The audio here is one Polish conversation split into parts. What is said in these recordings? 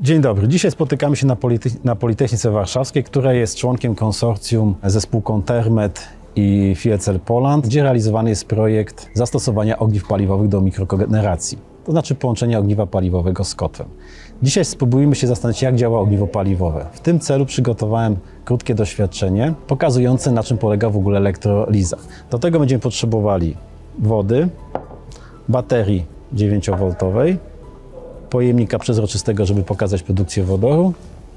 Dzień dobry. Dzisiaj spotykamy się na Politechnice Warszawskiej, która jest członkiem konsorcjum ze spółką Termet i Fuel Cell Poland, gdzie realizowany jest projekt zastosowania ogniw paliwowych do mikrokogeneracji, to znaczy połączenia ogniwa paliwowego z kotłem. Dzisiaj spróbujemy się zastanowić, jak działa ogniwo paliwowe. W tym celu przygotowałem krótkie doświadczenie pokazujące, na czym polega w ogóle elektroliza. Do tego będziemy potrzebowali wody, baterii 9V, pojemnika przezroczystego, żeby pokazać produkcję wodoru,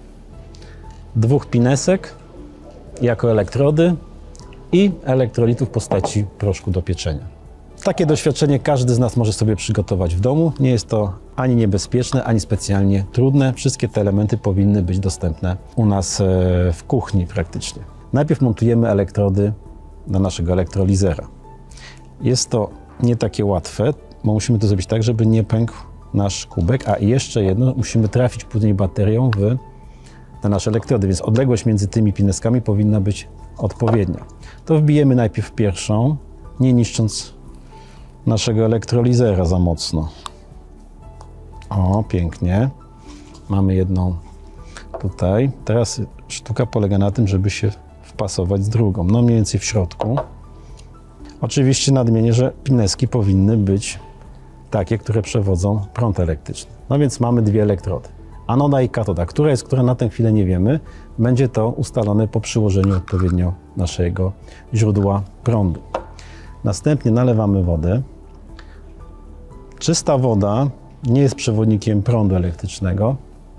2 pinesek jako elektrody i elektrolitów w postaci proszku do pieczenia. Takie doświadczenie każdy z nas może sobie przygotować w domu. Nie jest to ani niebezpieczne, ani specjalnie trudne. Wszystkie te elementy powinny być dostępne u nas w kuchni praktycznie. Najpierw montujemy elektrody na naszego elektrolizera. Jest to nie takie łatwe, bo musimy to zrobić tak, żeby nie pękł nasz kubek, a jeszcze jedno, musimy trafić później baterią na nasze elektrody, więc odległość między tymi pineskami powinna być odpowiednia. To wbijemy najpierw pierwszą, nie niszcząc naszego elektrolizera za mocno. O, pięknie. Mamy jedną tutaj. Teraz sztuka polega na tym, żeby się wpasować z drugą, no mniej więcej w środku. Oczywiście nadmienię, że pineski powinny być takie, które przewodzą prąd elektryczny. No więc mamy 2 elektrody. Anoda i katoda. Która jest, która na tę chwilę nie wiemy. Będzie to ustalone po przyłożeniu odpowiednio naszego źródła prądu. Następnie nalewamy wodę. Czysta woda nie jest przewodnikiem prądu elektrycznego,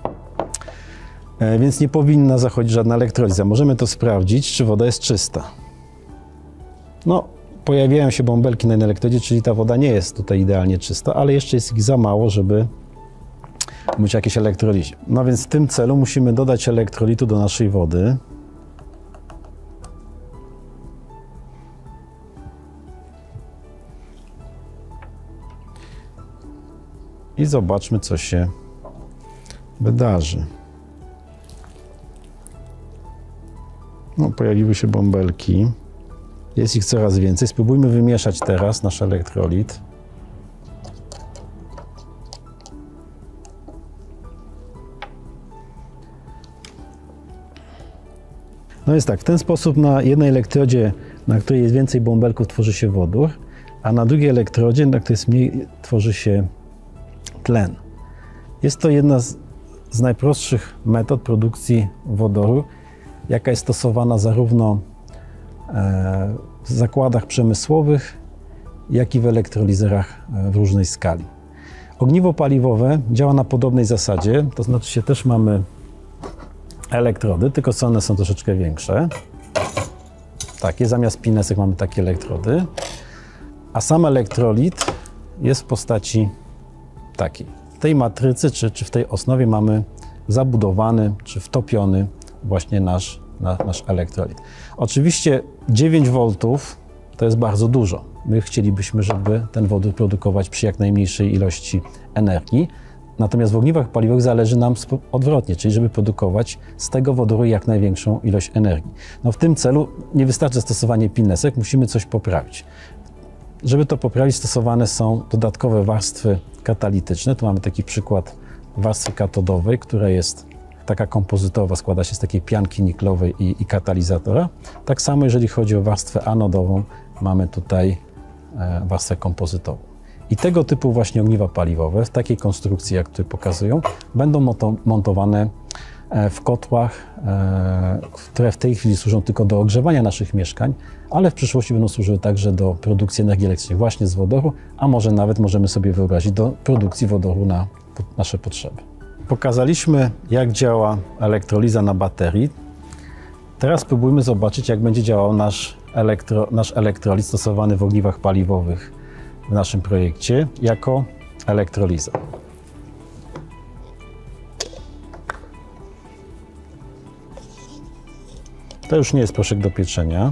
więc nie powinna zachodzić żadna elektroliza. Możemy to sprawdzić, czy woda jest czysta. No, pojawiają się bąbelki na elektrodzie, czyli ta woda nie jest tutaj idealnie czysta, ale jeszcze jest ich za mało, żeby być jakieś elektrolizie. No więc w tym celu musimy dodać elektrolitu do naszej wody. I zobaczmy, co się wydarzy. No, pojawiły się bąbelki. Jest ich coraz więcej. Spróbujmy wymieszać teraz nasz elektrolit. No jest tak, w ten sposób na jednej elektrodzie, na której jest więcej bąbelków, tworzy się wodór, a na drugiej elektrodzie, na której jest mniej, tworzy się tlen. Jest to jedna z najprostszych metod produkcji wodoru, jaka jest stosowana zarówno w zakładach przemysłowych, jak i w elektrolizerach w różnej skali. Ogniwo paliwowe działa na podobnej zasadzie, to znaczy się też mamy elektrody, tylko one są troszeczkę większe. Takie, zamiast pinesek mamy takie elektrody, a sam elektrolit jest w postaci takiej. W tej matrycy czy w tej osnowie mamy zabudowany czy wtopiony właśnie nasz elektrolit. Oczywiście 9V to jest bardzo dużo. My chcielibyśmy, żeby ten wodór produkować przy jak najmniejszej ilości energii. Natomiast w ogniwach paliwowych zależy nam odwrotnie, czyli żeby produkować z tego wodoru jak największą ilość energii. No w tym celu nie wystarczy stosowanie pinesek, musimy coś poprawić. Żeby to poprawić, stosowane są dodatkowe warstwy katalityczne. Tu mamy taki przykład warstwy katodowej, która jest taka kompozytowa, składa się z takiej pianki niklowej i katalizatora. Tak samo jeżeli chodzi o warstwę anodową, mamy tutaj warstwę kompozytową. I tego typu właśnie ogniwa paliwowe, w takiej konstrukcji, jak tutaj pokazują, będą montowane w kotłach, które w tej chwili służą tylko do ogrzewania naszych mieszkań, ale w przyszłości będą służyły także do produkcji energii elektrycznej właśnie z wodoru, a może nawet możemy sobie wyobrazić do produkcji wodoru na nasze potrzeby. Pokazaliśmy, jak działa elektroliza na baterii. Teraz spróbujmy zobaczyć, jak będzie działał nasz elektrolit stosowany w ogniwach paliwowych w naszym projekcie jako elektroliza. To już nie jest proszek do pieczenia.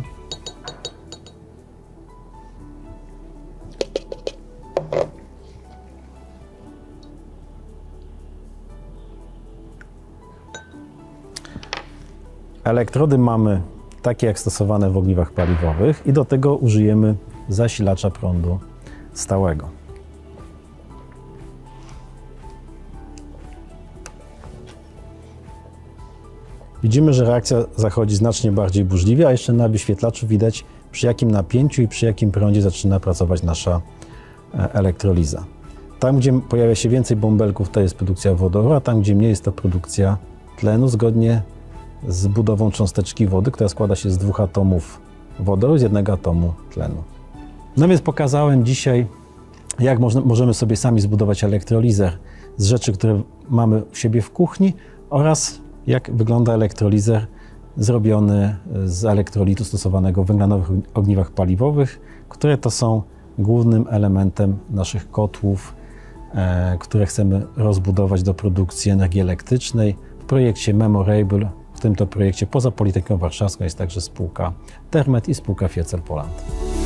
Elektrody mamy takie jak stosowane w ogniwach paliwowych i do tego użyjemy zasilacza prądu stałego. widzimy, że reakcja zachodzi znacznie bardziej burzliwie, a jeszcze na wyświetlaczu widać, przy jakim napięciu i przy jakim prądzie zaczyna pracować nasza elektroliza. Tam, gdzie pojawia się więcej bąbelków, to jest produkcja wodoru, a tam, gdzie mniej, jest to produkcja tlenu, zgodnie z budową cząsteczki wody, która składa się z 2 atomów wodoru i z 1 atomu tlenu. No więc pokazałem dzisiaj, jak możemy sobie sami zbudować elektrolizer z rzeczy, które mamy u siebie w kuchni, oraz jak wygląda elektrolizer zrobiony z elektrolitu stosowanego w węglanowych ogniwach paliwowych, które to są głównym elementem naszych kotłów, które chcemy rozbudować do produkcji energii elektrycznej. W projekcie Memorable, w tym to projekcie poza Politechniką Warszawską, jest także spółka Termet i spółka Fiecer Poland.